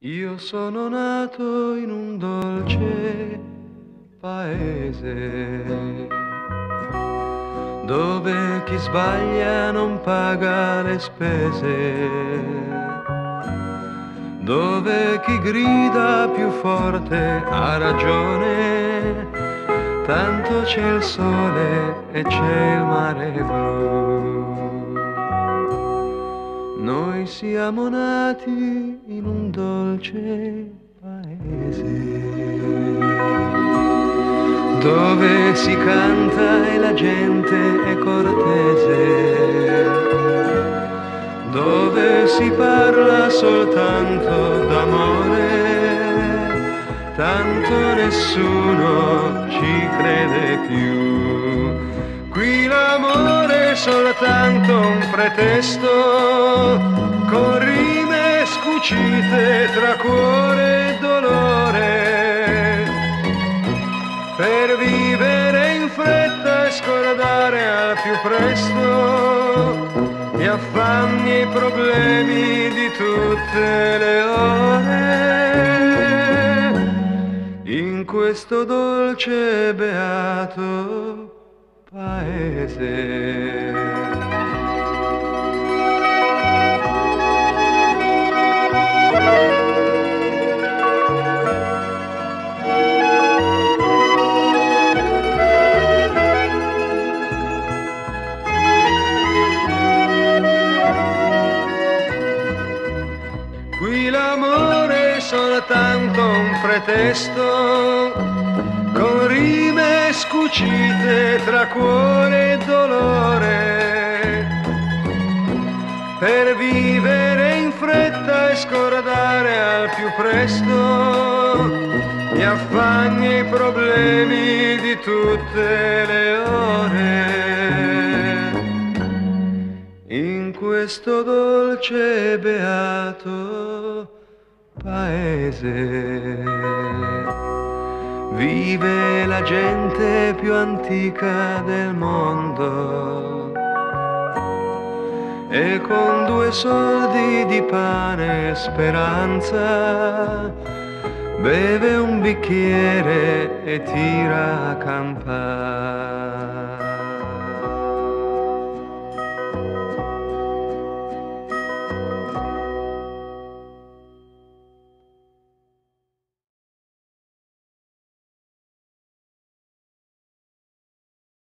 Io sono nato in un dolce paese dove chi sbaglia non paga le spese, dove chi grida più forte ha ragione, tanto c'è il sole e c'è il mare blu. Noi siamo nati in un dolce paese dove si canta e la gente è cortese, dove si parla soltanto d'amore, tanto nessuno ci crede più. Qui l'amore è soltanto un pretesto, con rime scucite tra cuore e dolore, per vivere in fretta e scordare al più presto gli affanni e i problemi di tutte le ore, in questo dolce e beato paese. Qui l'amore è soltanto un pretesto, con rime scucite tra cuore e dolore, per vivere in fretta e scordare al più presto gli affanni e i problemi di tutte le ore, in questo dolce e beato paese vive la gente più antica del mondo e con 2 soldi di pane e speranza beve un bicchiere e tira a campare.